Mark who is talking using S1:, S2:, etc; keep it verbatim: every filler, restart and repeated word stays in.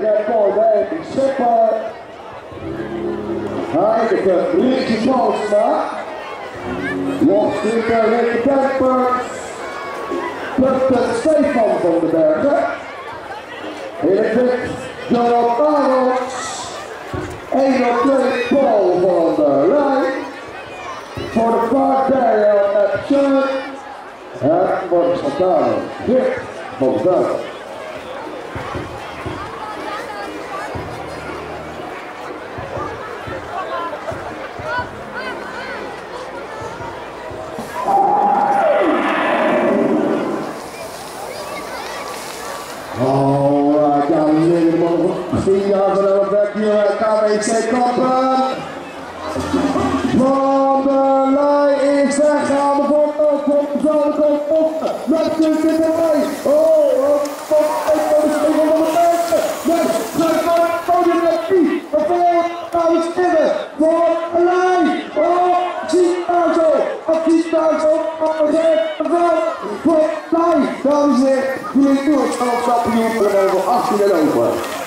S1: that boy bij Schipper. Heineken, Rietje Postma. Lofstikker, Rikke Temper. Punten Stefan van den Bergen. In het wit, Donald Arnolds. één op twee, Paul van der Rijn. Voor de partij op Epson. En voor de Santana, Dick van der Bergen. Alright, dames en heren, tien jaar van de weg hier uit K W C Kampen. Van der Leij is weggaan, de voorkant van de zon komt op. Met de zit erbij. Oh, wat een van de mensen. Met de podium met die. De voorkant is stillen. Van der Leij. Oh, ziet daar zo. Of ziet daar zo. Op de zet. Van der Leij. Dames en heren, jullie doen het van op kampioen voor de achttien en over.